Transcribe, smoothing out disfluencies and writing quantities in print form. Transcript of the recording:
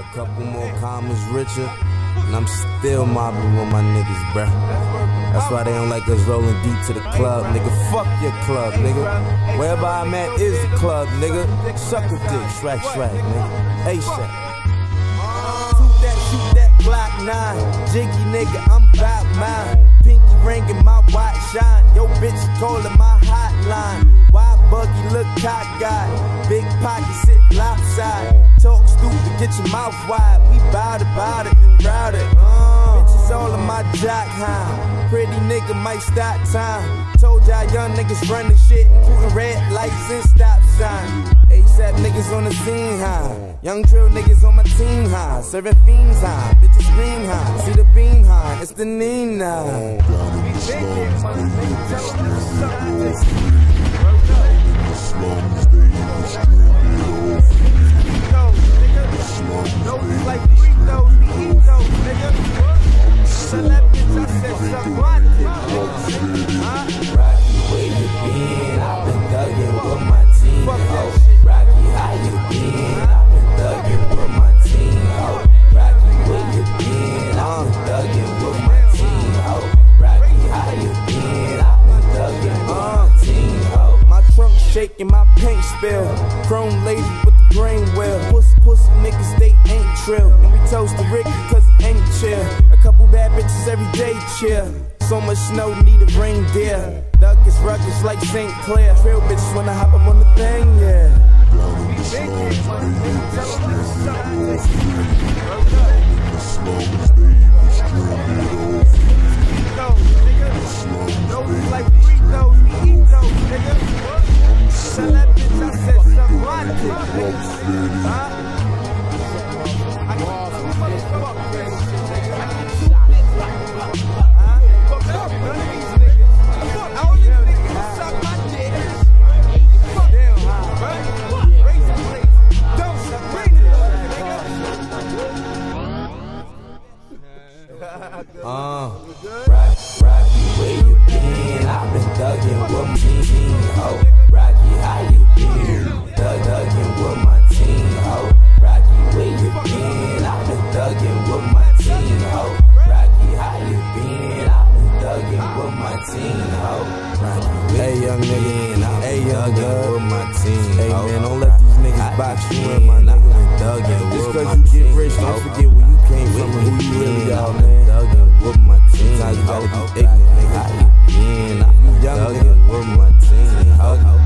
Couple more commas richer, and I'm still mobbing with my niggas, bruh. That's why they don't like us rolling deep to the club, nigga. Fuck your club, nigga. Wherever I'm at is the club, nigga. Suck a dick, swag, nigga. ASAP. Shoot that Glock 9, jiggy nigga, I'm bout mine. Pinky ring in my watch shine, yo bitch calling my hotline. Wide buggy look cockeyed, big pocket sit lopside. Talk stupid, get your mouth wide, we bout it and route it. Bitches all in my jock high, pretty nigga might stop time. Told y'all young niggas running shit, including red lights and stop sign. ASAP niggas on the scene high, young drill niggas on my team high. Serving fiends high, bitches scream high. See the beam high, it's the Nina. Like free those, we eat those, nigga. Tell that bitch I said something like it. Rocky, where you been? I've been thuggin' with my team. Rocky, how you been? I've been thuggin' with my team. Rocky, where you been? I've been thuggin' with my team. Rocky, how you been? I've been thuggin' with my team. My trunk shaking, my paint spill. Chrome lady with the brain well. Pussy niggas, they ain't trill. And we toast to Ricky cause he ain't chill. A couple bad bitches every day chill. So much snow, need a reindeer. Duck is rugged like St. Clair. Real bitches wanna hop up on the thing, yeah. Like free those, we eat those, nigga. Tell that bitch I said something like it. Rocky, where you been? I've been thuggin' with my team, ho. Rocky, how you been? Thuggin' with my team, ho. Rocky, where you been? I've been thuggin' with my team, ho. Rocky, how you been? I've been thuggin' with my team, ho. Rocky, hey young nigga, hey young girl with my team. Hey man, don't let these niggas box you in, my nigga. Thuggin' with my team. Just cause you get rich, don't forget where you came from and who you really are, man. Thuggin' with my team. Now you gotta be ignorant, nigga. How you been? I'm young nigga with my team.